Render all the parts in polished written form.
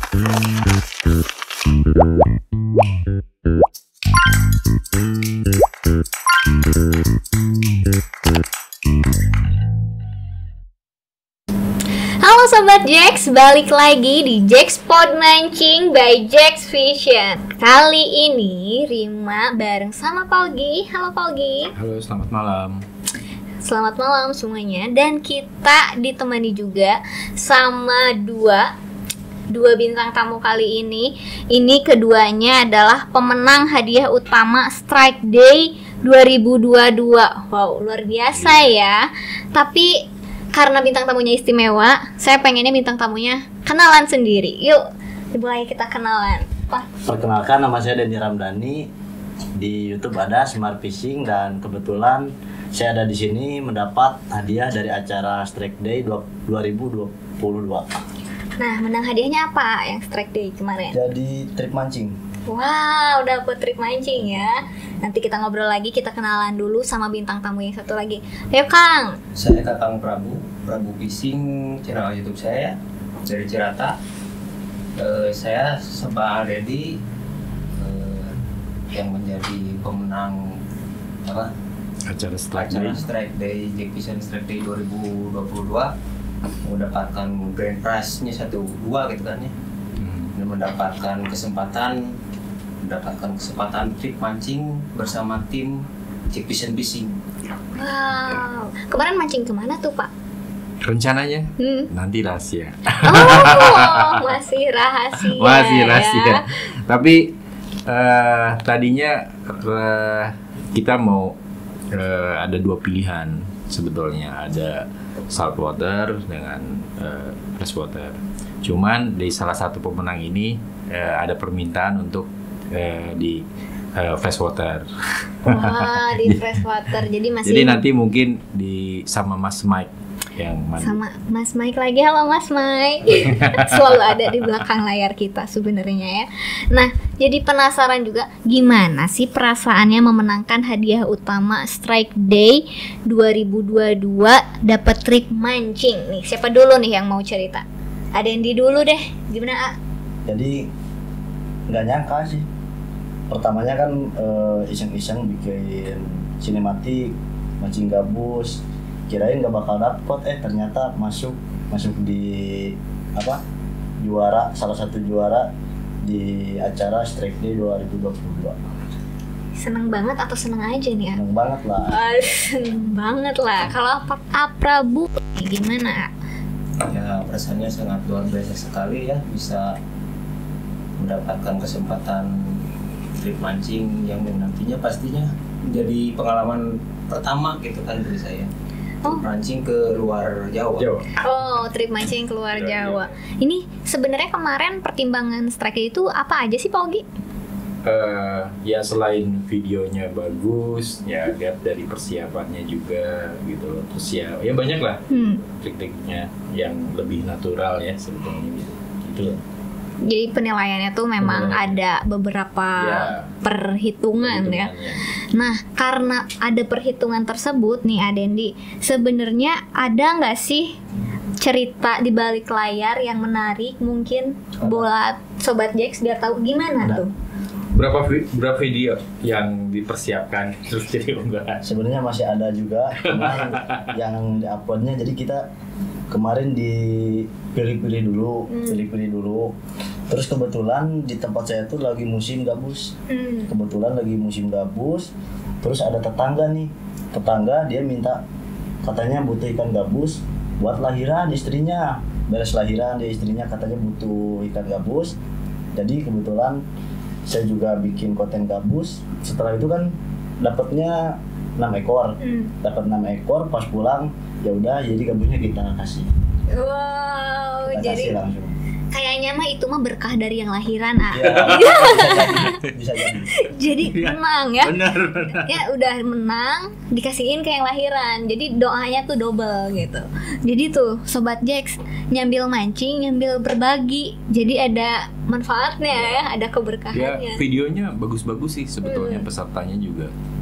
Halo Sobat Jax, balik lagi di Jax Pod Mancing by Jax Vision. Kali ini Rima bareng sama Paugi. Halo Paugi. Halo, selamat malam. Selamat malam semuanya. Dan kita ditemani juga sama dua bintang tamu kali ini. Ini keduanya adalah pemenang hadiah utama Strike Day 2022. Wow, luar biasa ya. Tapi karena bintang tamunya istimewa, saya pengennya bintang tamunya kenalan sendiri. Yuk, dimulai kita kenalan. Perkenalkan, nama saya Denny Ramdhani. Di YouTube ada Smart Fishing dan kebetulan saya ada di sini mendapat hadiah dari acara Strike Day 2022. Nah, menang hadiahnya apa yang Strike Day kemarin? Jadi trip mancing. Wow, dapet trip mancing ya. Nanti kita ngobrol lagi, kita kenalan dulu sama bintang tamu yang satu lagi. Ayo Kang. Saya Kakang Prabu Fishing, channel YouTube saya dari Cirata. Saya sama Dedi yang menjadi pemenang Acara Strike Day Jax Vision Strike Day 2022, mendapatkan grand prize-nya 1-2 gitu kan ya. Dan mendapatkan kesempatan trip mancing bersama tim Jax Vision Fishing. Wow. Kemarin mancing kemana tuh Pak? Rencananya nanti rahasia. Oh, masih rahasia. Masih rahasia. Ya. Tapi tadinya kita mau ada dua pilihan sebetulnya, ada saltwater dengan freshwater. Cuman dari salah satu pemenang ini ada permintaan untuk di freshwater. Wah, di freshwater. Jadi nanti mungkin sama Mas Mike yang sama Mas Mike lagi. Halo Mas Mike. Selalu ada di belakang layar kita sebenarnya ya. Nah, jadi penasaran juga gimana sih perasaannya memenangkan hadiah utama Strike Day 2022 dapat trip mancing nih. Siapa dulu nih yang mau cerita? Ada yang di dulu deh. Gimana, A? Jadi nggak nyangka sih. Pertamanya kan iseng-iseng bikin sinematik, mancing gabus. Kirain nggak bakal dapet, ternyata masuk di salah satu juara di acara Strike Day 2022. Seneng banget atau seneng aja nih ya? Seneng banget lah. Seneng banget lah. Kalau Prabu gimana? Ya, perasaannya sangat luar biasa sekali ya, bisa mendapatkan kesempatan trip mancing yang nantinya pastinya menjadi pengalaman pertama gitu kan dari saya. Mancing ke luar Jawa. Oh, trip mancing ke luar Jawa. Ini sebenarnya kemarin pertimbangan Strike itu apa aja sih, Paugi? Ya selain videonya bagus, ya lihat dari persiapannya juga gitu. Terus ya banyak lah trik-triknya yang lebih natural ya sebetulnya gitu. Jadi penilaiannya tuh memang ada beberapa perhitungan ya. Nah, karena ada perhitungan tersebut nih Adendi, sebenarnya ada nggak sih cerita di balik layar yang menarik mungkin buat Sobat Jax biar tahu gimana tuh? Berapa video yang dipersiapkan terus jadi unggahan? Sebenarnya masih ada juga, cuman yang di-uploadnya jadi kita kemarin dipilih-pilih dulu. Terus kebetulan di tempat saya tuh lagi musim gabus. Terus ada tetangga dia minta, katanya butuh ikan gabus buat lahiran istrinya. Beres lahiran dia istrinya katanya butuh ikan gabus. Jadi kebetulan saya juga bikin konten gabus. Setelah itu kan dapatnya 6 ekor. Dapat 6 ekor, pas pulang ya udah jadi gabusnya kita kasih. Wow, kita jadi kasih langsung. Kayaknya mah itu mah berkah dari yang lahiran, Bisa jadi. Jadi menang ya. Benar. Ya udah menang, dikasihin ke yang lahiran. Jadi doanya tuh double gitu. Jadi tuh Sobat Jax nyambil mancing, nyambil berbagi. Jadi ada manfaatnya ya, ada keberkahannya. Ya, videonya bagus-bagus sih sebetulnya, pesertanya juga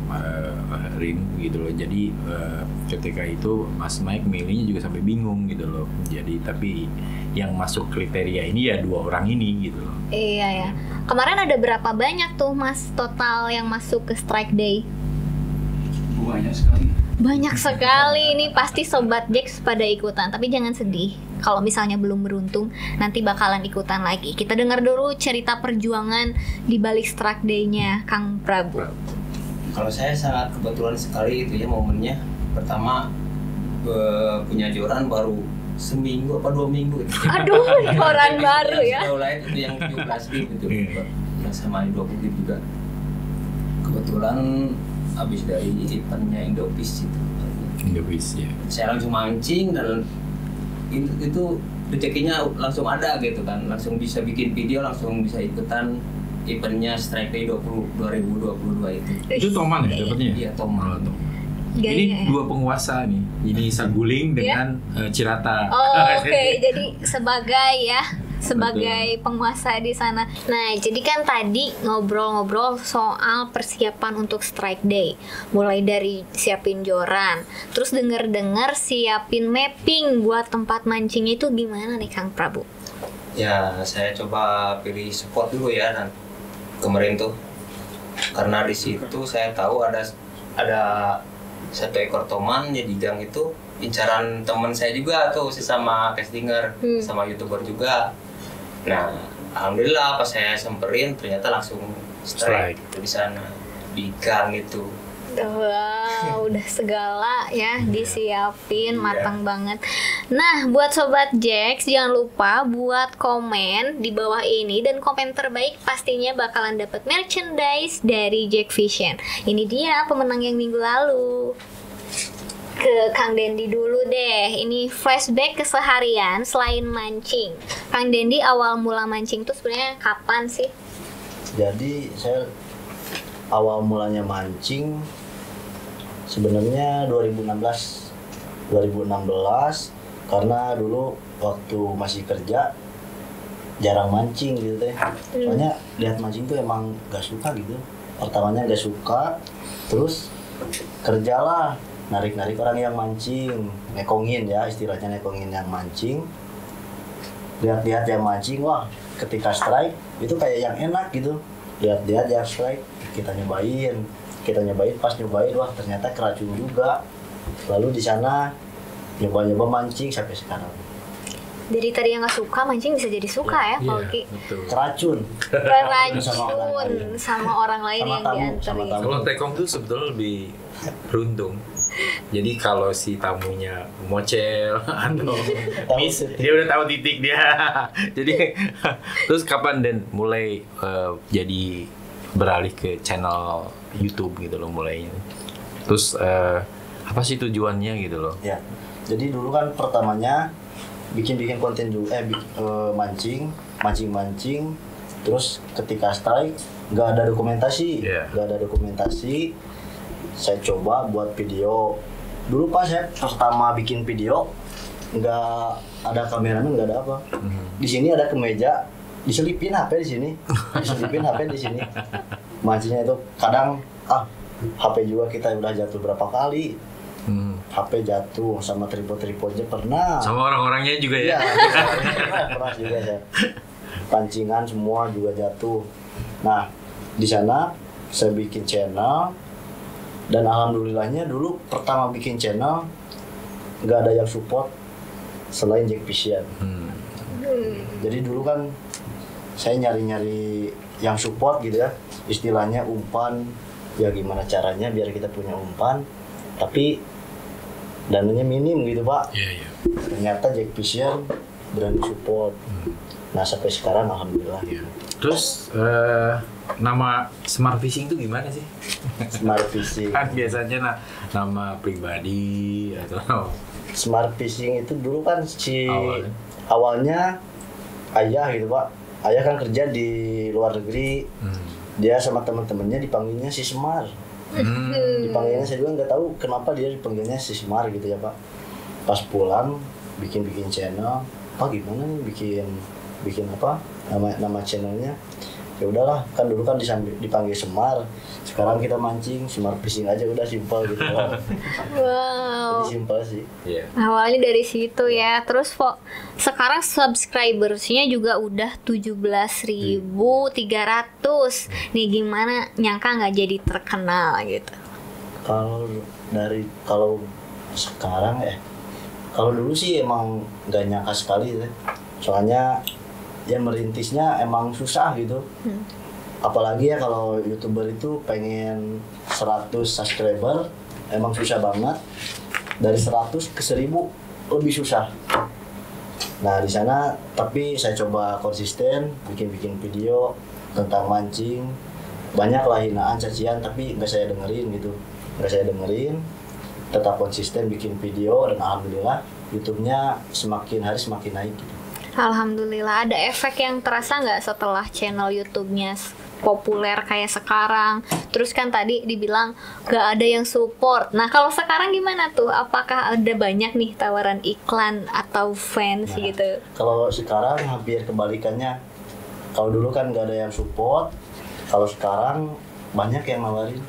Rin gitu loh. Jadi ketika itu Mas Mike milihnya juga sampai bingung gitu loh. Jadi tapi yang masuk kriteria ini ya 2 orang ini gitu loh. Iya ya. Kemarin ada berapa banyak tuh Mas total yang masuk ke Strike Day? Banyak sekali. Banyak sekali, ini pasti Sobat Jax pada ikutan. Tapi jangan sedih, kalau misalnya belum beruntung, nanti bakalan ikutan lagi. Kita dengar dulu cerita perjuangan di balik Strike Day-nya Kang Prabu. Kalau saya sangat kebetulan sekali itu ya momennya. Pertama punya joran baru seminggu apa 2 minggu itu. Aduh, joran baru ya. Yang lain itu yang 17 game itu. Yang sama 20 game juga. Kebetulan habis dari eventnya Indopis itu. Indopis ya. Saya langsung mancing dan itu rezekinya langsung ada gitu kan. Langsung bisa bikin video, langsung bisa ikutan eventnya Strike Day 2022 itu. Itu Toman ya dapatnya? Iya, Toman. Ini 2 penguasa nih. Ini Saguling dengan Cirata. Oh, oke. Jadi sebagai penguasa di sana. Nah, jadi kan tadi ngobrol-ngobrol soal persiapan untuk Strike Day. Mulai dari siapin joran, terus denger-dengar siapin mapping buat tempat mancingnya itu gimana nih Kang Prabu? Ya, saya coba pilih spot dulu ya dan kemarin tuh. Karena di situ saya tahu ada 1 ekor toman ya di gang itu incaran teman saya juga tuh sesama castinger sama YouTuber juga. Nah, alhamdulillah pas saya semperin ternyata langsung strike di sana di gang itu. Wow, udah segala ya disiapin matang banget. Nah, buat Sobat Jax jangan lupa buat komen di bawah ini, dan komen terbaik pastinya bakalan dapat merchandise dari Jack Vision. Ini dia pemenang yang minggu lalu. Ke Kang Dendi dulu deh. Ini flashback keseharian selain mancing. Kang Dendi awal mula mancing tuh sebenarnya kapan sih? Jadi saya awal mulanya mancing sebenarnya 2016 karena dulu waktu masih kerja jarang mancing gitu teh. Soalnya lihat mancing tuh emang gak suka gitu. Pertamanya gak suka, terus kerjalah narik-narik orang yang mancing, nekongin ya istilahnya, nekongin yang mancing. Lihat-lihat yang mancing, wah ketika strike itu kayak yang enak gitu. Lihat-lihat yang strike, kita nyobain, pas nyobain, wah ternyata keracun juga. Lalu di sana nyoba-nyoba mancing sampai sekarang. Jadi tadi yang nggak suka mancing bisa jadi suka ya, Pak Uki. Keracun sama orang lain yang diantarin. Kalau tekong tuh sebetulnya lebih beruntung. Jadi kalau si tamunya mocel atau miss, dia udah tahu titik dia. Jadi terus kapan Dan mulai jadi beralih ke channel YouTube gitu loh mulainya. Terus apa sih tujuannya gitu loh? Ya. Jadi dulu kan pertamanya bikin konten dulu, mancing. Terus ketika strike nggak ada dokumentasi. Saya coba buat video. Dulu pas saya pertama bikin video nggak ada kameramen, nggak ada apa. Di sini ada kemeja, diselipin HP di sini. Mancingnya itu kadang HP juga kita udah jatuh berapa kali. HP jatuh sama tripodnya pernah. Sama orang-orangnya juga ya? Pernah juga ya. Pancingan semua juga jatuh. Nah, di sana saya bikin channel dan alhamdulillahnya dulu pertama bikin channel nggak ada yang support selain Jack Vision. Jadi dulu kan saya nyari-nyari yang support gitu ya, istilahnya umpan. Ya gimana caranya biar kita punya umpan, tapi dananya minim gitu Pak. Ternyata Jack Vision berani support. Nah sampai sekarang alhamdulillah. Terus nama Smart Fishing itu gimana sih? Smart Fishing Kan biasanya nama pribadi atau Smart Fishing itu dulu kan awalnya ayah gitu Pak. Ayah kan kerja di luar negeri. Dia sama teman-temannya dipanggilnya si Semar. Dipanggilnya saya juga nggak tahu kenapa dia dipanggilnya si Semar gitu ya Pak. Pas pulang bikin channel, Pak gimana nih bikin apa nama channelnya? ya udahlah, kan dulu kan dipanggil Semar, sekarang kita mancing Semar Fishing aja, udah simpel gitu kan. Wow. Jadi simpel sih. Iya. Awalnya dari situ ya. Terus sekarang subscribersnya juga udah 17.300. Nih gimana nyangka nggak jadi terkenal gitu? Kalau sekarang kalau dulu sih emang nggak nyangka sekali ya. Soalnya ya merintisnya emang susah gitu. Apalagi ya kalau YouTuber itu pengen 100 subscriber emang susah banget. Dari 100 ke 1000 lebih susah. Nah di sana tapi saya coba konsisten bikin video tentang mancing. Banyak lah hinaan, cacian, tapi nggak saya dengerin gitu. Tetap konsisten bikin video dan alhamdulillah YouTube-nya semakin hari semakin naik gitu. Alhamdulillah. Ada efek yang terasa nggak setelah channel YouTube-nya populer kayak sekarang? Terus kan tadi dibilang nggak ada yang support. Nah kalau sekarang gimana tuh? Apakah ada banyak nih tawaran iklan atau fans gitu? Kalau sekarang hampir kebalikannya. Kalau dulu kan nggak ada yang support. Kalau sekarang banyak yang nawarin.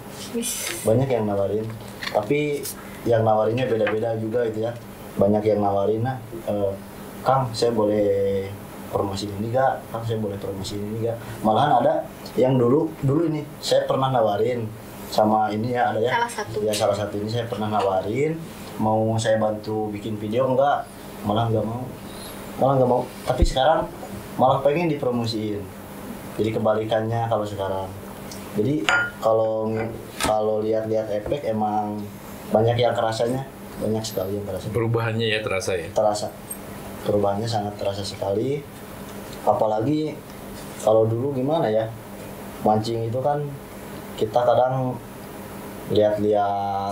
Tapi yang nawarinnya beda-beda juga gitu ya. Banyak yang nawarin, Kang saya boleh promosi ini gak? Kang saya boleh promosi ini gak? Malahan ada yang dulu ini saya pernah nawarin sama ini ya, ada ya. Salah satu ini saya pernah nawarin, mau saya bantu bikin video enggak? Malah nggak mau. Tapi sekarang malah pengen dipromosiin. Jadi kebalikannya kalau sekarang. Jadi kalau lihat-lihat efek emang banyak yang kerasanya, banyak sekali yang kerasa. Perubahannya ya terasa ya? Terasa. Perubahannya sangat terasa sekali. Apalagi kalau dulu gimana ya, mancing itu kan kita kadang lihat-lihat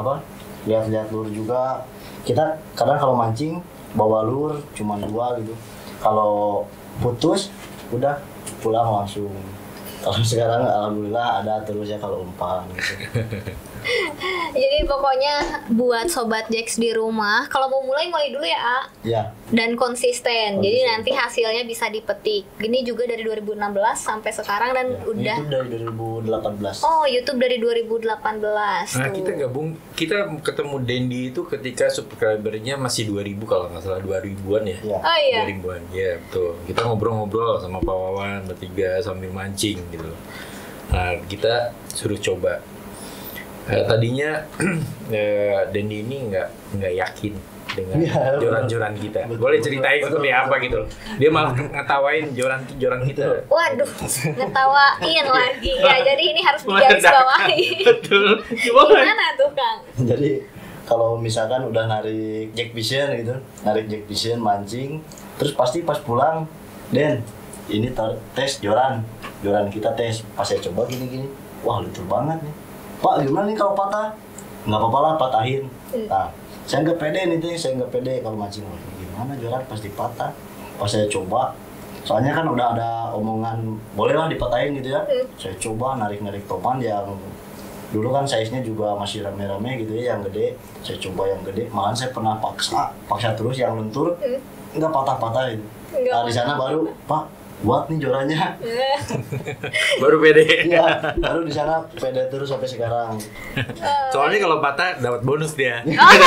lur juga. Kita kadang kalau mancing bawa lur cuma 2 gitu. Kalau putus udah pulang langsung. Kalau sekarang alhamdulillah ada terus ya kalau umpan gitu. Jadi pokoknya buat sobat Jax di rumah, kalau mau mulai dulu ya, A. Ya. Dan konsisten. Jadi nanti hasilnya bisa dipetik. Ini juga dari 2016 sampai sekarang dan udah. YouTube dari 2018. Oh, YouTube dari 2018. Nah, kita gabung, kita ketemu Dendi itu ketika subscribernya masih 2000 kalau nggak salah, 2000-an ya. Ya. Oh iya. 2000-an. Ya, betul. Kita ngobrol-ngobrol sama Pak Wawan bertiga sambil mancing gitu. Nah, kita suruh coba. Tadinya Dendi ini nggak yakin dengan joran-joran kita. Boleh ceritain seperti apa gitu? Dia malah ngetawain joran kita. Waduh, ngetawain lagi ya. Jadi ini harus digarisbawahi. Betul. Gimana tuh, Kang? Jadi kalau misalkan udah narik Jack Vision mancing, terus pasti pas pulang, Den, ini tes joran kita tes. Pas saya coba gini, wah lucu banget nih. Pak gimana nih kalau patah? Nggak apa-apa lah patahin. Nah, saya nggak pede kalau mancing. Gimana joran pasti patah. Pas saya coba, soalnya kan udah ada omongan bolehlah dipatahin gitu ya. Saya coba narik toman yang dulu kan size-nya juga masih rame-rame gitu ya, yang gede. Saya coba yang gede, malahan saya pernah paksa terus yang lentur, nggak patah-patah gitu. Nah di sana baru, Pak buat nih jorannya. Baru pede. Iya, baru di sana pede terus sampai sekarang. Soalnya kalau patah dapat bonus dia.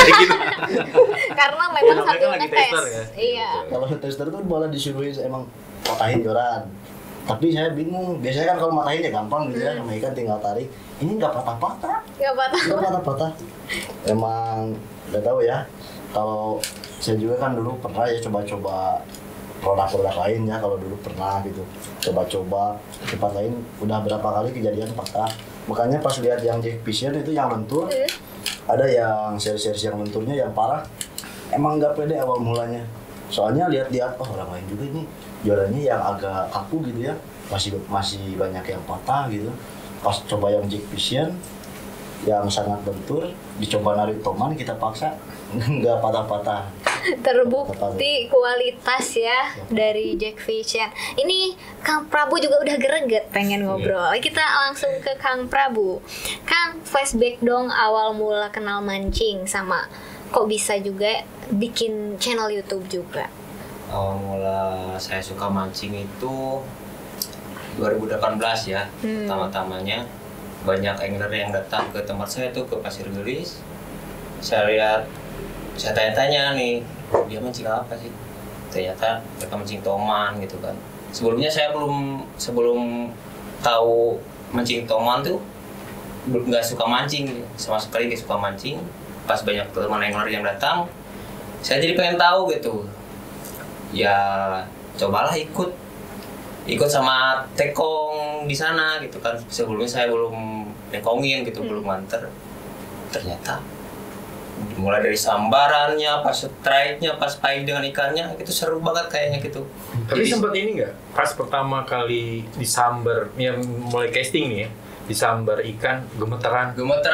Karena memang sambil lagi ngetes. tester ya. Iya. Kalau tester tuh malah disuruhin emang patahin joran. Tapi saya bingung. Biasanya kan kalau matahin ya gampang gitu ya, sama ikan tinggal tarik. Ini nggak patah-patah. Nggak patah. Emang nggak tahu ya. Kalau saya juga kan dulu pernah ya coba-coba produk-produk lain ya, kalau dulu pernah gitu coba-coba tempat lain, udah berapa kali kejadian patah. Makanya pas lihat yang Jack Vision itu yang lentur, ada yang seri-seri yang lenturnya yang parah, emang nggak pede awal mulanya. Soalnya lihat-lihat orang lain juga ini jorannya yang agak kaku gitu ya, masih banyak yang patah gitu. Pas coba yang Jack Vision yang sangat lentur, dicoba narik toman, kita paksa nggak patah-patah. Terbukti kualitas ya dari Jack Vision. Ini Kang Prabu juga udah greget pengen ngobrol. Kita langsung ke Kang Prabu. Kang, flashback dong awal mula kenal mancing sama kok bisa juga bikin channel YouTube juga. Awal mula saya suka mancing itu 2018 ya, pertama-tamanya banyak angler yang datang ke tempat saya tuh, ke Pasir Gelis. Saya lihat, saya tanya-tanya nih, dia mancing apa sih? Ternyata mereka mancing toman gitu kan. Sebelumnya saya sebelum tahu mancing toman tuh nggak suka mancing, sama sekali nggak suka mancing. Pas banyak teman angler yang datang, saya jadi pengen tahu gitu. Ya cobalah ikut sama tekong di sana gitu kan. Sebelumnya saya belum tekongin gitu, belum nganter. Ternyata mulai dari sambarannya, pas strike-nya, pas paing dengan ikannya, itu seru banget kayaknya gitu. Tapi sempat ini nggak? Pas pertama kali disambar, ya mulai casting nih ya, disambar ikan gemeteran.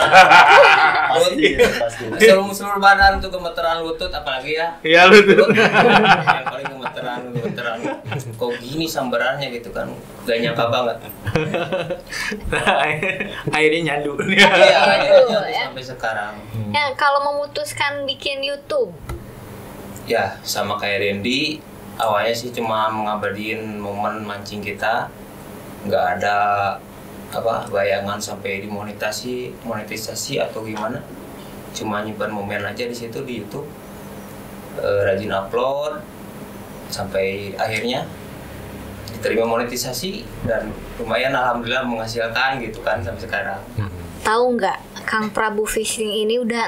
Pasti. Seluruh badan tuh gemeteran, lutut apalagi ya. Iya lutut. Yang paling gemeteran. Kok gini sambarannya gitu kan? Gak nyangka banget. Akhirnya nyandu. Iya, Gitu, ya. sampai sekarang. Ya, kalau memutuskan bikin YouTube, Ya, sama kayak Randy, awalnya sih cuma mengabadiin momen mancing kita. Nggak ada bayangan sampai monetisasi atau gimana. Cuma nyimpan momen aja di situ di YouTube. Rajin upload sampai akhirnya diterima monetisasi dan lumayan alhamdulillah menghasilkan gitu kan sampai sekarang. tahu nggak, Kang Prabu Fishing ini udah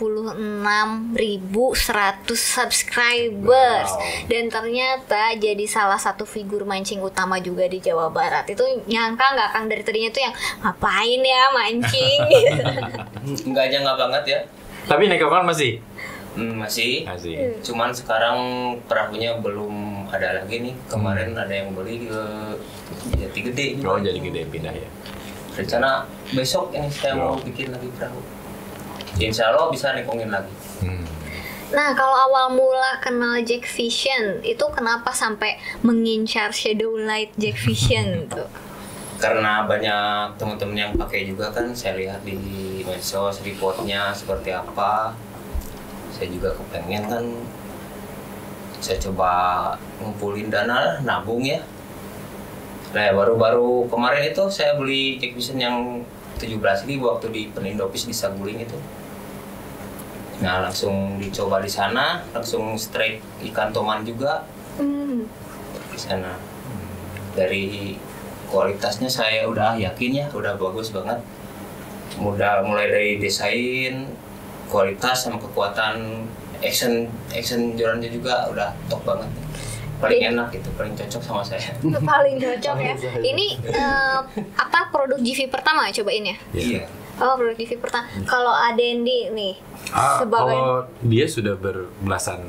66.100 subscribers. Wow. Dan ternyata jadi salah satu figur mancing utama juga di Jawa Barat. Itu nyangka nggak Kang dari tadinya tuh yang ngapain ya mancing? Enggak aja nggak banget ya. Tapi naik kapal masih? Masih. Masih. Cuman sekarang perahunya belum ada lagi nih. Kemarin ada yang beli ke Jati Gede. Oh, jadi gede pindah ya. Rencana besok ini saya mau bikin lagi perahu. Insya Allah bisa nekongin lagi. Nah, kalau awal mula kenal Jack Vision, itu kenapa sampai mengincar Shadow Light Jack Vision tuh? Karena banyak teman-teman yang pakai juga kan, saya lihat di medsos reportnya seperti apa. Saya juga kepengen kan, saya coba ngumpulin dana, nabung ya. Nah, baru-baru kemarin itu saya beli Jack Vision yang 17.000 waktu di Penindopis di Saguling itu. Nah, langsung dicoba di sana, langsung strike ikan toman juga di sana. Dari kualitasnya saya udah yakin ya, udah bagus banget. Mulai dari desain, kualitas sama kekuatan action jorannya juga udah top banget. Paling enak gitu, paling cocok sama saya. Paling cocok ya. Ini produk GV pertama cobain ya? Iya. Oh, produk GV pertama. Kalau Adendi nih sebagai Kalau dia sudah berbelasan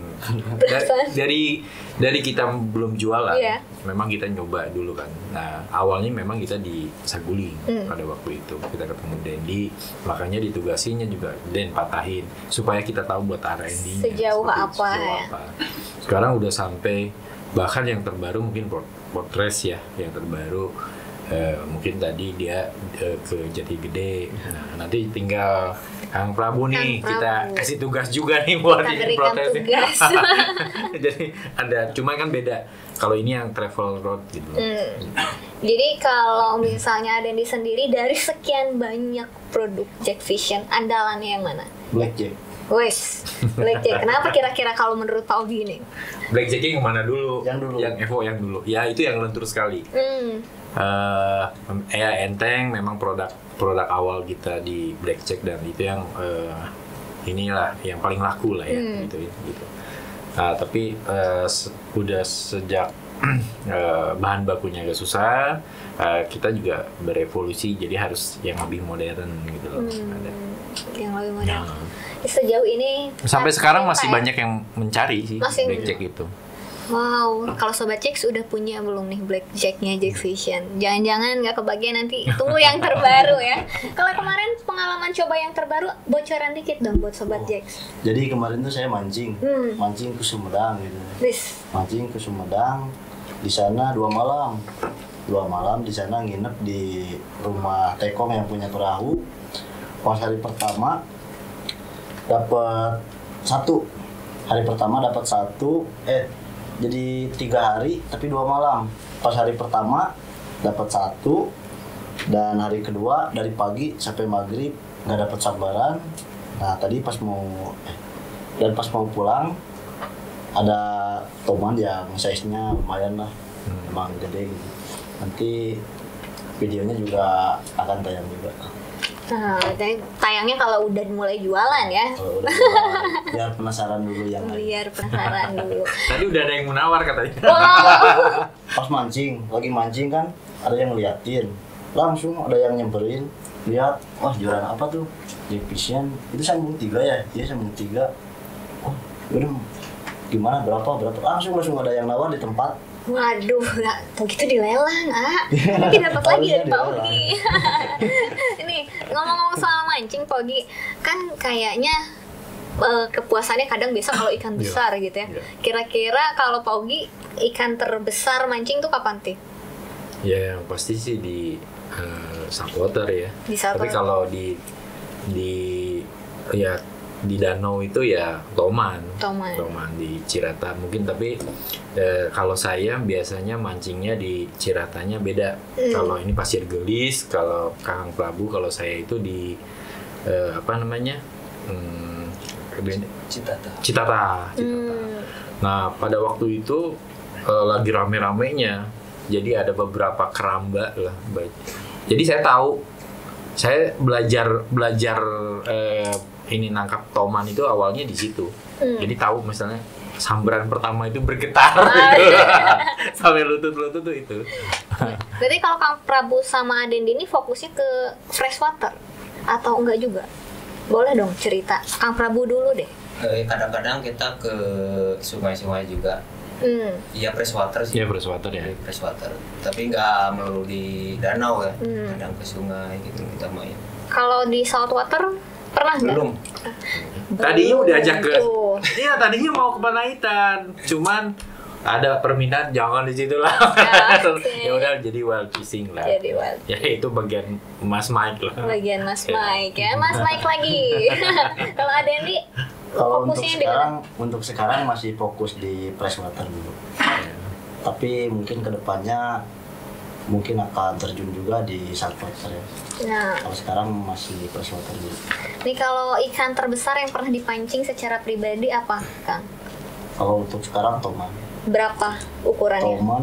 dari kita belum jualan, Iya. memang kita nyoba dulu kan. Nah, awalnya memang kita di Saguling pada waktu itu kita ketemu Dendi, makanya ditugasinya juga Den patahin supaya kita tahu buat R&D-nya Sejauh apa ya. Sekarang udah sampai bahkan yang terbaru mungkin Portres ya, yang terbaru mungkin tadi dia ke Jati Gede. Nah, nanti tinggal Kang Prabu nih, Kang kita Prabu. kasih tugas juga nih buat Kita bikin berikan protesnya. tugas. Jadi ada, cuma kan beda. Kalau ini yang travel road gitu. Jadi kalau misalnya Adendi sendiri dari sekian banyak produk Jack Vision, andalannya yang mana? Blackjack. Wes, Blackjack. Kenapa kira-kira kalau menurut Pak Ogi nih? Blackjack yang mana dulu? Yang dulu. Yang Evo yang dulu. Ya itu yang lentur sekali. Ya enteng, memang produk awal kita di Blackjack, dan itu yang inilah yang paling laku lah ya gitu. Nah, tapi udah sejak bahan bakunya agak susah, kita juga berevolusi jadi harus yang lebih modern gitu loh. Ada. Yang lebih modern. Nah, Sejauh ini sampai sekarang masih ya? banyak yang mencari sih Masih. Blackjack itu. Wow, kalau Sobat Jack sudah punya belum nih Blackjacknya Jack Vision? Jangan-jangan nggak kebagian nanti, tunggu yang terbaru ya. Kalau kemarin pengalaman coba yang terbaru, bocoran dikit dong buat Sobat Jack. Jadi kemarin tuh saya mancing ke Sumedang gitu. Please. Mancing ke Sumedang, di sana 2 malam. 2 malam di sana nginep di rumah Tekong yang punya perahu. Pas hari pertama dapat 1. Hari pertama dapat 1, jadi 3 hari tapi 2 malam. Pas hari pertama dapat 1, dan hari kedua dari pagi sampai maghrib nggak dapat sambaran. Nah tadi pas mau pulang ada toman yang size-nya lumayan lah, emang gede gitu. Nanti videonya juga akan tayang juga. Nah, tayangnya kalau udah mulai jualan ya. Kalau udah biar penasaran dulu yang lain. Biar penasaran dulu. Tadi udah ada yang menawar katanya. Wow. Pas lagi mancing kan ada yang ngeliatin, langsung ada yang nyamperin, lihat, wah jualan apa tuh? Jackfishian, itu sambung 3 ya? Iya sambung 3. Oh, yaudah gimana berapa? Langsung ada yang nawar di tempat. Waduh, begitu dilelang, Tapi dapat lagi dari Pak Ogi. Ini ngomong-ngomong soal mancing, Pak Ogi, kan kayaknya kepuasannya kadang biasa kalau ikan besar gitu ya. Kira-kira kalau Pak Ogi ikan terbesar mancing tuh kapan sih? Ya yang pasti sih di saltwater ya. Di saltwater. Tapi kalau di danau itu ya toman di Cirata mungkin, tapi kalau saya biasanya mancingnya di Ciratanya beda. Kalau ini pasir gelis, kalau Kang Prabu, kalau saya itu di Citata. Nah pada waktu itu lagi rame-ramenya, jadi ada beberapa keramba lah. Jadi saya belajar ini nangkap toman itu awalnya di situ. Jadi tahu misalnya sambaran pertama itu bergetar gitu. Sampai lutut-lutut tuh itu. Berarti kalau Kang Prabu sama Dendi ini fokusnya ke freshwater atau enggak juga? Boleh dong cerita. Kang Prabu dulu deh. Kadang-kadang kita ke sungai-sungai juga. Iya freshwater sih. Iya freshwater ya. Freshwater. Tapi nggak melulu di danau ya. Kadang ke sungai gitu kita main. Kalau di saltwater pernah nggak? Belum. Tadinya udah ajak ke. Iya tadinya mau ke Panaitan, cuman ada permintaan jangan di situ lah. Ya udah jadi wild fishing lah. Jadi wild. Ya itu bagian Mas Mike lah. Bagian Mas Mike ya, Mas Mike lagi. Kalau Dendi Kalau fokusnya untuk sekarang masih fokus di freshwater dulu. Tapi mungkin kedepannya mungkin akan terjun juga di saltwater ya. Nah, kalau sekarang masih freshwater dulu. Nih kalau ikan terbesar yang pernah dipancing secara pribadi apa, Kang? Kalau untuk sekarang toman. Berapa ukurannya? Toman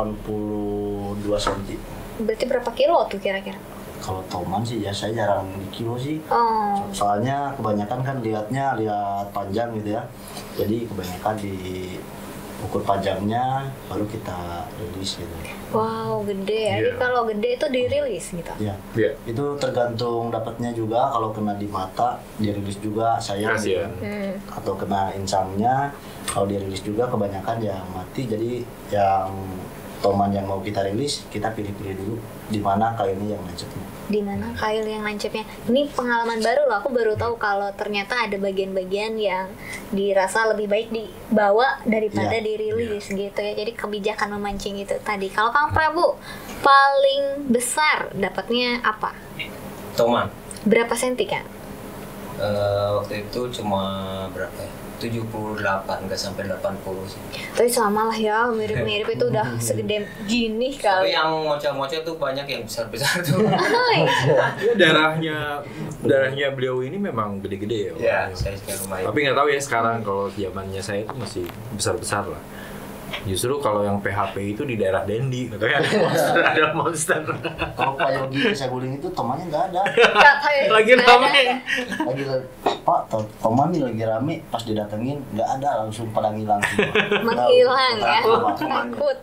82 cm. Berarti berapa kilo tuh kira-kira? Kalau toman sih ya saya jarang di kilo sih. Oh. Soalnya kebanyakan kan lihat panjang gitu ya. Jadi kebanyakan di ukur panjangnya baru kita rilis gitu. Wow, gede ya. Jadi kalau gede itu dirilis gitu. Iya. Itu tergantung dapatnya juga. Kalau kena di mata dirilis juga sayang gitu. Atau kena insangnya, kalau dirilis juga kebanyakan yang mati. Jadi yang toman yang mau kita rilis, kita pilih-pilih dulu di mana kailnya yang nancapnya. Di mana kail yang nancapnya. Ini pengalaman baru loh. Aku baru tahu kalau ternyata ada bagian-bagian yang dirasa lebih baik dibawa daripada dirilis gitu ya. Jadi kebijakan memancing itu tadi. Kalau Kang Prabu paling besar dapatnya apa? Toman. Berapa senti kan? Waktu itu cuma berapa ya? 78, nggak sampai 80 sih. Tapi sama lah ya, mirip-mirip itu udah segede gini Tapi kali. yang ngoceh-ngoceh tuh banyak yang besar-besar tuh. Ya, darahnya beliau ini memang gede-gede ya. Iya, saya sekarang lumayan. Tapi nggak tahu ya sekarang, kalau zamannya saya itu masih besar-besar lah. Justru kalau yang PHP itu di daerah Dendi, katanya ada monster. Kalau Pak Yogi saya guling itu tomannya nggak ada. Lagi rame. Lagi Pak, toman nih lagi rame, pas didatengin nggak ada, langsung pada ngilang semua. Menghilang ya. Takut.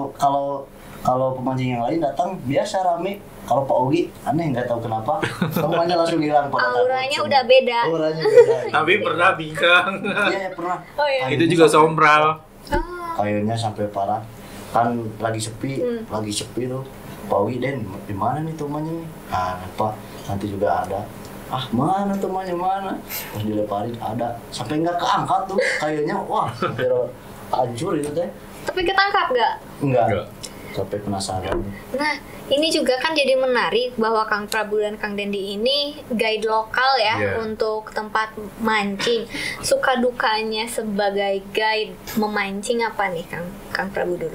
Kalau pemancing yang lain datang biasa rame. Kalau Pak Ogi aneh nggak tahu kenapa, tomannya langsung hilang. Auranya udah beda. Auranya beda. Tapi pernah bingkang. Iya pernah. Oh iya. Itu juga sombral. Kayaknya sampai parah. Kan lagi sepi tuh. Pak Ogi, Den, di mana nih tomannya nih? Ah, Pak, nanti juga ada. Ah, mana tomannya mana? Pas dileparin ada. Sampai nggak keangkat tuh. Kayaknya wah, sampai hancur itu teh. Tapi ketangkap nggak? Enggak. Sampai penasaran. Nah, ini juga kan jadi menarik bahwa Kang Prabu dan Kang Dendi ini guide lokal ya untuk tempat mancing. Suka dukanya sebagai guide memancing apa nih Kang Prabu dulu?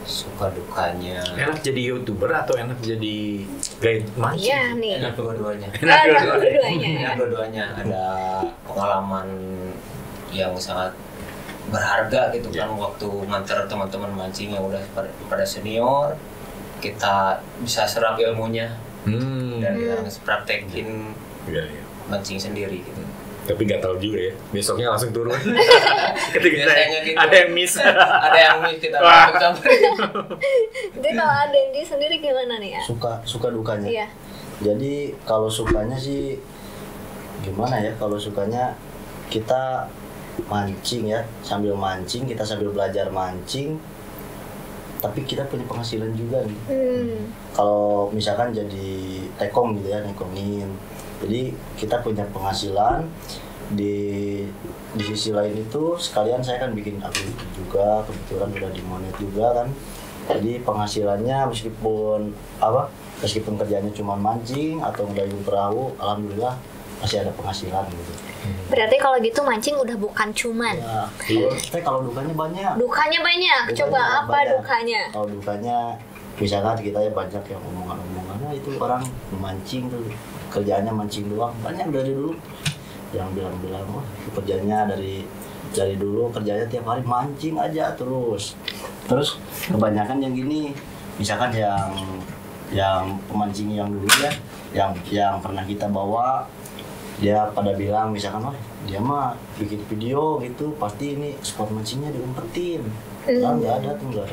suka dukanya Enak jadi YouTuber atau enak jadi guide mancing? Iya nih. enak dua-duanya. Enak dua-duanya. Enak dua-duanya. Ada pengalaman yang sangat berharga gitu kan waktu nganter teman-teman mancing yang udah pada senior, kita bisa serap ilmunya dan kita praktekin mancing sendiri gitu. Tapi nggak tahu juga ya, besoknya langsung turun. Ketika Biasanya gitu. ada yang miss. Ada yang miss kita langsung samperin. Jadi kalau Adendi sendiri gimana nih ya? Suka dukanya. Iya. Jadi kalau sukanya sih gimana ya? Kalau sukanya kita mancing ya, sambil mancing, kita sambil belajar mancing. Tapi kita punya penghasilan juga nih. Kalau misalkan jadi tekong gitu ya, nekongin. Jadi kita punya penghasilan di sisi lain itu sekalian saya kan bikin akun juga, kebetulan udah dimonet juga kan. Jadi penghasilannya meskipun kerjanya cuma mancing atau ngedayung perahu, alhamdulillah masih ada penghasilan gitu. Berarti kalau gitu mancing udah bukan cuman. Ya, kalau dukanya banyak. Dukanya banyak. Coba apa banyak. dukanya? Kalau dukanya misalkan kita ya banyak yang omongan-omongannya itu orang memancing tuh kerjaannya mancing doang, banyak dari dulu yang bilang wah kerjanya dari dulu kerjanya tiap hari mancing aja terus kebanyakan yang gini misalkan yang pemancing yang dulu ya yang pernah kita bawa dia pada bilang misalkan wah dia mah bikin video gitu pasti ini spot mancingnya diumpetin. Nggak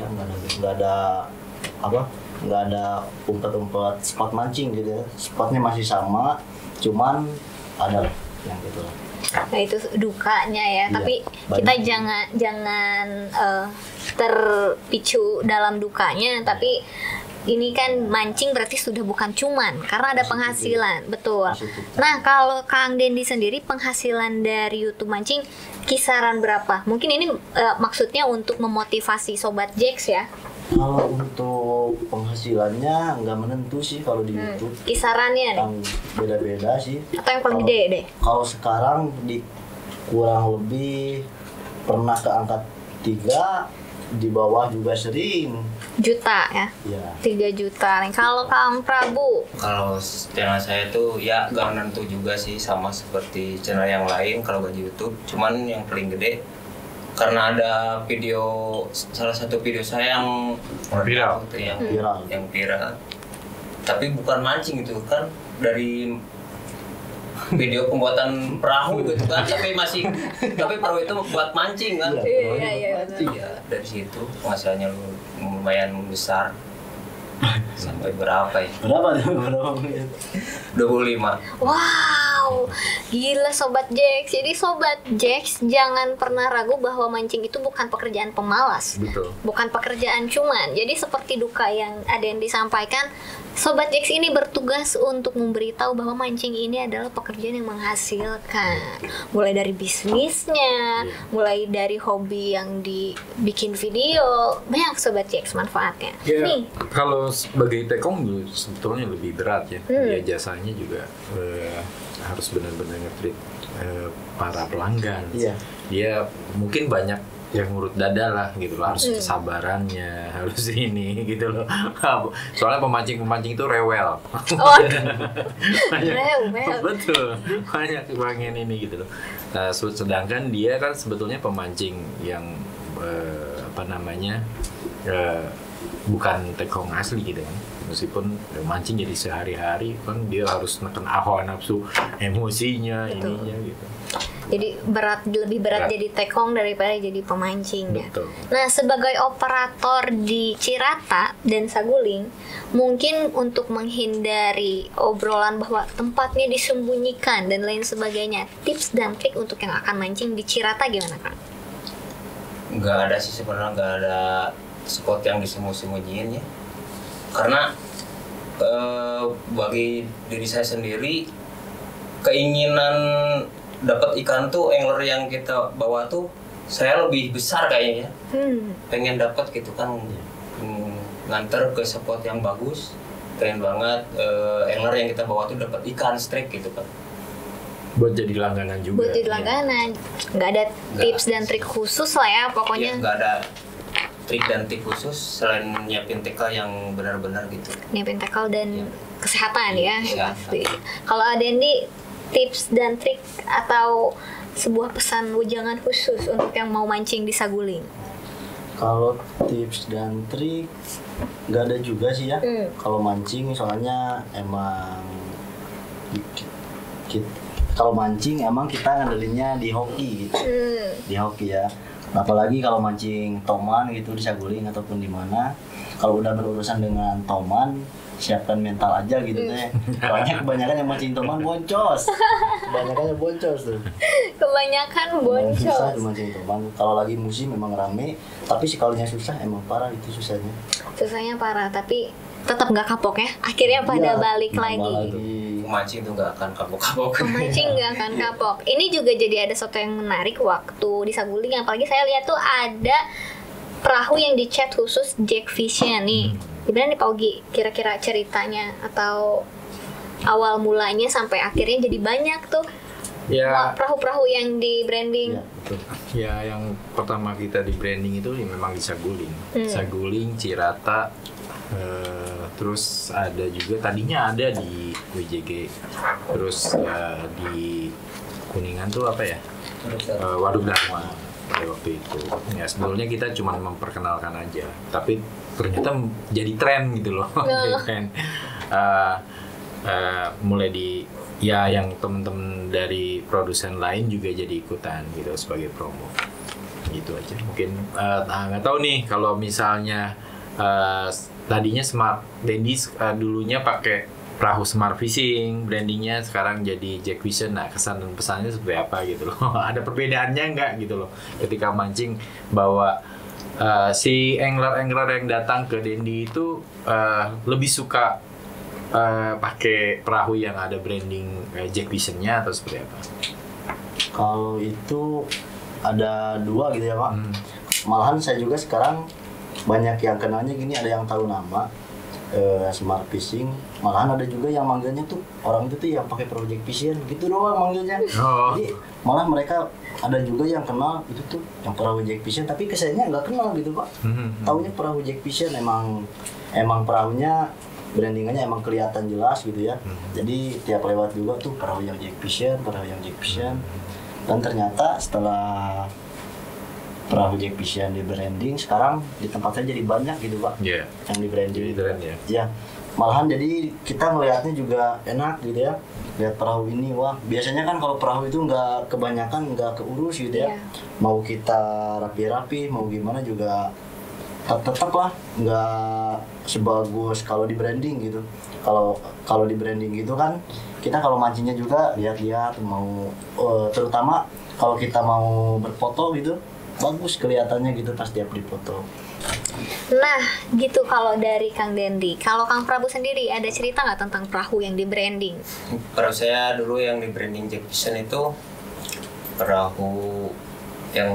ada umpet-umpet spot mancing gitu ya. Spotnya masih sama, cuman ada yang gitu. Nah itu dukanya ya. Iya, Tapi kita jangan terpicu dalam dukanya. Tapi ini kan mancing berarti sudah bukan cuman karena ada penghasilan, betul. Nah kalau Kang Dendi sendiri penghasilan dari YouTube mancing kisaran berapa? Mungkin ini maksudnya untuk memotivasi Sobat Jax ya. Kalau untuk penghasilannya nggak menentu sih kalau di YouTube. Kisarannya nih. Yang beda-beda sih. Atau yang paling gede deh? Kalau sekarang kurang lebih pernah ke angka 3, di bawah juga sering. Juta ya? Ya. 3 juta nih. Kalau Kang Prabu? Kalau channel saya tuh ya gak menentu juga sih, sama seperti channel yang lain kalau gaji YouTube. Cuman yang paling gede karena ada salah satu video saya yang viral gitu, yang viral. Tapi bukan mancing gitu kan, dari video pembuatan perahu gitu kan, tapi perahu itu buat mancing kan. Iya. Ya, dari situ penghasilannya lumayan besar. Sampai berapa ya? Berapa? 25. Wow, gila Sobat Jax. Jadi Sobat Jax jangan pernah ragu bahwa mancing itu bukan pekerjaan pemalas. Betul. Bukan pekerjaan cuman. Jadi seperti duka yang ada yang disampaikan, Sobat Jax ini bertugas untuk memberitahu bahwa mancing ini adalah pekerjaan yang menghasilkan. Mulai dari bisnisnya, mulai dari hobi yang dibikin video, banyak Sobat Jax manfaatnya. Ya, Nih, kalau sebagai tekong sebetulnya lebih berat ya. Dia jasanya juga harus benar-benar nge-treat para pelanggan. Iya. Dia mungkin banyak yang ngurut dada lah gitu loh, harus kesabarannya, harus ini gitu loh. Soalnya pemancing itu rewel. Rewel. Betul, banyak pengen ini gitu loh. Nah, sedangkan dia kan sebetulnya pemancing yang bukan tekong asli gitu kan. Meskipun mancing jadi sehari-hari kan dia harus neken hawa nafsu emosinya. Betul. Ininya gitu. Jadi lebih berat jadi tekong daripada jadi pemancing ya. Betul. Nah, sebagai operator di Cirata dan Saguling, mungkin untuk menghindari obrolan bahwa tempatnya disembunyikan dan lain sebagainya, tips dan trik untuk yang akan mancing di Cirata gimana, Kang? Nggak ada sih sebenarnya, nggak ada spot yang disembunyiin ya. Karena bagi diri saya sendiri, keinginan dapat ikan tuh, angler yang kita bawa tuh saya lebih besar kayaknya. Pengen dapat gitu kan, nganter ke spot yang bagus, keren banget. Angler yang kita bawa tuh dapat ikan strike gitu kan. Buat jadi langganan juga. Buat jadi langganan. Nggak ada tips dan trik khusus lah ya pokoknya. Nggak ada. trik dan tip khusus selain nyiapin tackle yang benar-benar gitu. Nyiapin tackle dan Iya. kesehatan ya, Kesehatan. pasti. Kalau Dendi, tips dan trik atau sebuah pesan wejangan khusus untuk yang mau mancing di Saguling? Kalau tips dan trik nggak ada juga sih ya. Kalau mancing soalnya emang kalau mancing emang kita ngandelinnya di hoki gitu. Di hoki ya. Apalagi kalau mancing toman gitu di Saguling ataupun di mana, kalau udah berurusan dengan toman, siapkan mental aja gitu deh. Soalnya kebanyakan yang mancing toman boncos. Kebanyakan yang boncos tuh. Kebanyakan Susah boncos. tuh mancing toman. Kalau lagi musim memang rame, tapi sekalinya susah emang parah itu susahnya. Susahnya parah, tapi tetap nggak kapok ya. Akhirnya pada Iya, balik nambah lagi. Mancing tuh nggak akan kapok-kapok. Pemancing nggak akan kapok. Ini juga jadi ada sesuatu yang menarik waktu di Saguling. Apalagi saya lihat tuh ada perahu yang dicat khusus Jack Fishnya nih. Gimana nih Pak Ogi? Kira-kira ceritanya atau awal mulanya sampai akhirnya jadi banyak tuh Ya, perahu-perahu yang di branding. Iya, betul. ya yang pertama kita di branding itu ya memang di Saguling. Saguling, Cirata, terus ada juga tadinya ada di WJG, terus ya di Kuningan tuh apa ya, Waduk Dharma pada waktu itu. Ya sebetulnya kita cuma memperkenalkan aja, tapi ternyata jadi tren gitu loh. Jadi tren. Mulai di ya yang temen-temen dari produsen lain juga jadi ikutan gitu sebagai promo, gitu aja. Mungkin nggak tahu nih kalau misalnya tadinya Smart Dendi dulunya pakai perahu Smart Fishing, brandingnya sekarang jadi Jack Vision. Nah, kesan dan pesannya seperti apa gitu loh. Ada perbedaannya nggak gitu loh ketika mancing, bahwa si angler-angler yang datang ke Dendi itu lebih suka pakai perahu yang ada branding Jack Vision-nya atau seperti apa? Kalau itu ada dua gitu ya Pak. Malahan saya juga sekarang banyak yang kenalnya gini, ada yang tahu nama Smart Fishing. Malahan ada juga yang manggilnya tuh orang itu tuh yang pakai perahu Jack Vision gitu doang manggilnya. Jadi malah mereka ada juga yang kenal itu tuh yang perahu Jack Vision, tapi kesannya nggak kenal gitu Pak. Taunya perahu Jack Vision, emang perahunya brandingannya emang kelihatan jelas gitu ya. Jadi tiap lewat juga tuh perahu yang Jack Vision. Dan ternyata setelah perahu Jack Vision di branding, sekarang di tempat saya jadi banyak gitu Pak. Iya. Yang di branding. Jadi tren ya. Ya, malahan jadi kita ngelihatnya juga enak gitu ya. Lihat perahu ini, wah biasanya kan kalau perahu itu nggak kebanyakan nggak keurus gitu ya. Iya. Mau kita rapi-rapi, mau gimana juga tetap lah nggak sebagus kalau di branding gitu. Kalau di branding gitu kan kita kalau mancingnya juga lihat-lihat, mau terutama kalau kita mau berfoto gitu bagus kelihatannya gitu pas tiap dipoto. Nah, gitu kalau dari Kang Dendi. Kalau Kang Prabu sendiri ada cerita nggak tentang perahu yang di branding? Perahu saya dulu yang di branding Jack Vision itu perahu yang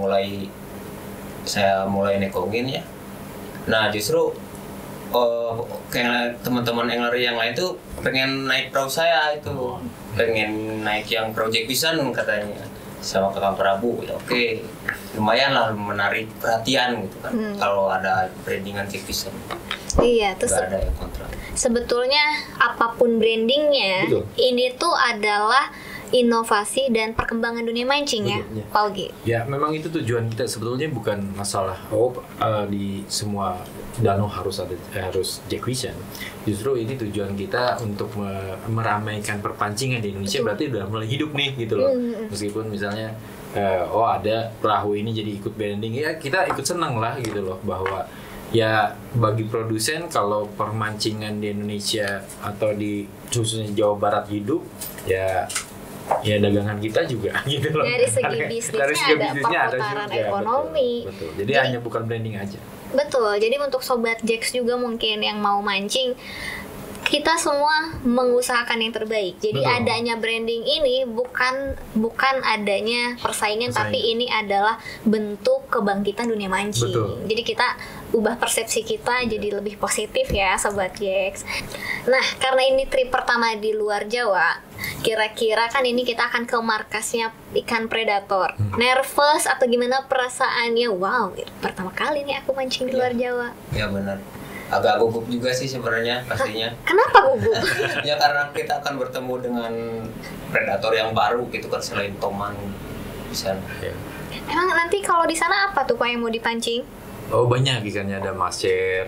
saya mulai nekongin ya. Nah justru kayak teman-teman angler yang lain tuh pengen naik perahu saya itu, pengen naik yang perahu Jack Vision katanya sama Kang Prabu. Ya oke, lumayan lah menarik perhatian gitu kan. Kalau ada brandingan Jack Vision, Iya, terus nggak ada yang kontra. sebetulnya apapun brandingnya, Betul. ini tuh adalah inovasi dan perkembangan dunia mancing ya, Betul, iya. Pak Ogi. Ya memang itu tujuan kita sebetulnya, bukan masalah di semua danau harus Jack Vision. Justru ini tujuan kita untuk meramaikan perpancingan di Indonesia. Berarti udah mulai hidup nih gitu loh. Meskipun misalnya ada perahu ini jadi ikut branding, ya kita ikut senang lah gitu loh, bahwa ya bagi produsen kalau permancingan di Indonesia atau di khususnya Jawa Barat hidup, ya dagangan kita juga gitu loh. Dari segi bisnisnya ada perputaran ekonomi. Betul. Jadi hanya bukan branding aja. Betul, jadi untuk Sobat Jacks juga mungkin yang mau mancing, kita semua mengusahakan yang terbaik. Jadi Betul. adanya branding ini bukan adanya persaingan, tapi ini adalah bentuk kebangkitan dunia mancing. Betul. Jadi kita ubah persepsi kita jadi lebih positif ya Sobat Jacks. Nah, karena ini trip pertama di luar Jawa, Kira-kira kan ini kita akan ke markasnya ikan predator. Nervous atau gimana perasaannya? Wow, pertama kali nih aku mancing di luar Jawa. Ya benar. Agak gugup juga sih sebenarnya pastinya. Kenapa gugup? Ya karena kita akan bertemu dengan predator yang baru gitu kan, selain toman di sana. Emang nanti kalau di sana apa tuh Pak yang mau dipancing? Oh banyak ikannya, ada maser,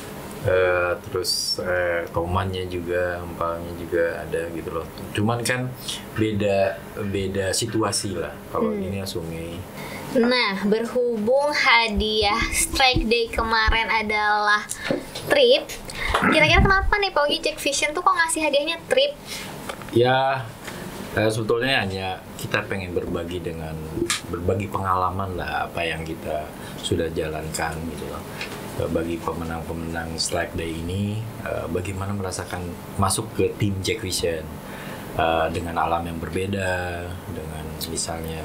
terus tomannya juga, empalnya juga ada gitu loh. Cuman kan beda situasi lah kalau ini sungai. Nah, berhubung hadiah Strike Day kemarin adalah trip, kira-kira kenapa nih Pak Ogi Jack Vision tuh kok ngasih hadiahnya trip? Ya sebetulnya hanya kita pengen berbagi pengalaman lah, apa yang kita sudah jalankan gitu loh. Bagi pemenang-pemenang Strike Day ini, bagaimana merasakan masuk ke tim Jack Vision dengan alam yang berbeda, dengan misalnya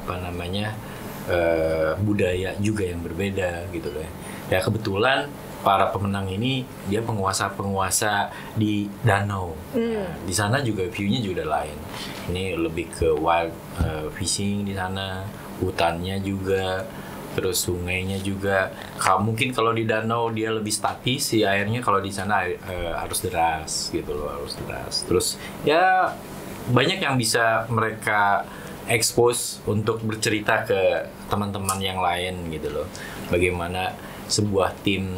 budaya juga yang berbeda gitu loh. Ya kebetulan para pemenang ini dia penguasa di danau. Nah, di sana juga view-nya juga lain. Ini lebih ke wild fishing di sana, hutannya juga, terus sungainya juga. Mungkin kalau di danau dia lebih statis si airnya, kalau di sana harus deras gitu loh, harus deras. Terus ya banyak yang bisa mereka expose untuk bercerita ke teman-teman yang lain gitu loh. Bagaimana sebuah tim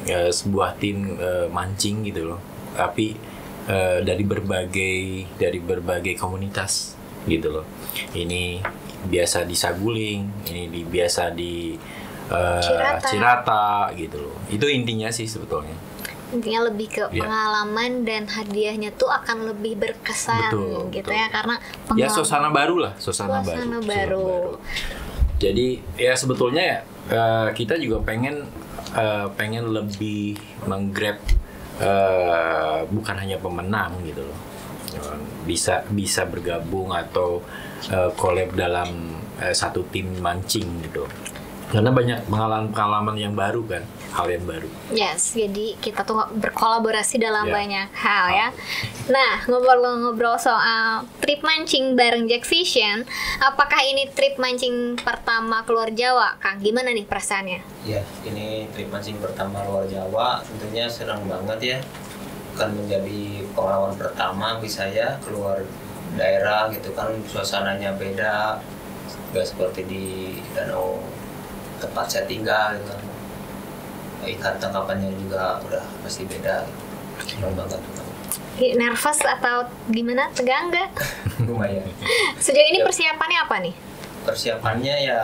mancing gitu loh. Tapi dari berbagai komunitas gitu loh. Ini biasa di Saguling, ini biasa di Cirata gitu loh. Itu intinya sih sebetulnya. Intinya lebih ke pengalaman dan hadiahnya tuh akan lebih berkesan. Betul. Ya, karena ya suasana baru lah, suasana baru. Jadi ya sebetulnya ya kita juga pengen lebih menggrab bukan hanya pemenang gitu loh, bisa bergabung atau collab dalam satu tim mancing gitu, karena banyak pengalaman yang baru kan, hal yang baru. Yes, jadi kita tuh berkolaborasi dalam banyak hal ya. Nah, ngobrol-ngobrol soal trip mancing bareng Jack Vision, apakah ini trip mancing pertama keluar Jawa, Kang? Gimana nih perasaannya? Ya, ini trip mancing pertama luar Jawa, tentunya senang banget ya. Akan menjadi pengalaman pertama bagi saya keluar daerah gitu kan, suasananya beda, nggak seperti di danau tempat saya tinggal gitu. Ikan tangkapannya juga udah pasti beda, senang banget. Nervous atau gimana? Tegang nggak? Lumayan. Sejauh ini persiapannya apa nih? Persiapannya ya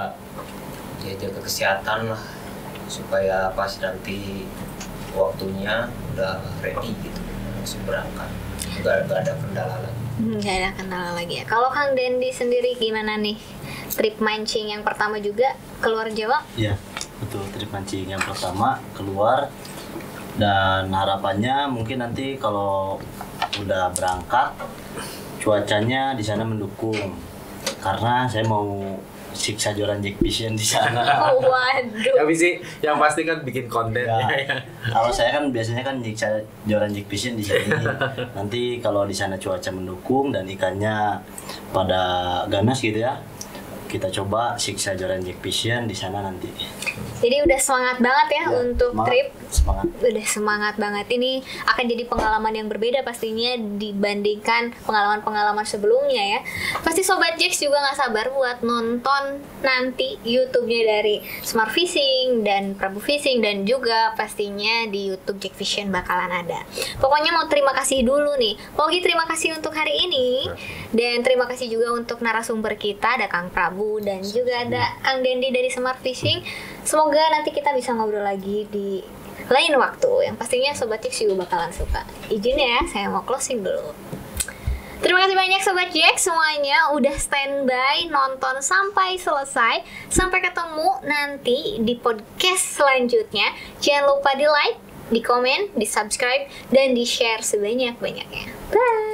jaga kesehatan lah, supaya pas nanti waktunya udah ready gitu, langsung berangkat, nggak ada kendala lagi. Nggak ada kendala lagi ya. Kalau Kang Dendi sendiri gimana nih? Trip mancing yang pertama juga keluar Jawa? Iya, betul, trip mancing yang pertama keluar, dan harapannya mungkin nanti kalau udah berangkat cuacanya di sana mendukung, karena saya mau siksa joran Jack Vision di sana. Oh, waduh. Tapi sih yang pasti kan bikin konten ya. Kalau saya kan biasanya kan siksa joran Jack Vision di sini. Nanti kalau di sana cuaca mendukung dan ikannya pada ganas gitu ya, kita coba siksa joran Jack Vision di sana nanti. Jadi udah semangat banget ya untuk semangat, trip. Semangat. Udah semangat banget. Ini akan jadi pengalaman yang berbeda pastinya dibandingkan pengalaman-pengalaman sebelumnya ya. Pasti Sobat Jax juga gak sabar buat nonton nanti YouTube-nya dari Smart Fishing dan Prabu Fishing, dan juga pastinya di YouTube Jack Vision bakalan ada. Pokoknya mau terima kasih dulu nih. Pogi, terima kasih untuk hari ini. Dan terima kasih juga untuk narasumber kita, ada Kang Prabu dan juga ada Kang Dendi dari Smart Fishing. Semoga nanti kita bisa ngobrol lagi di lain waktu, yang pastinya Sobat Jax juga bakalan suka. Izin ya, saya mau closing dulu. Terima kasih banyak Sobat Jax semuanya udah standby nonton sampai selesai. Sampai ketemu nanti di podcast selanjutnya. Jangan lupa di like, di komen, di subscribe, dan di share sebanyak-banyaknya. Bye.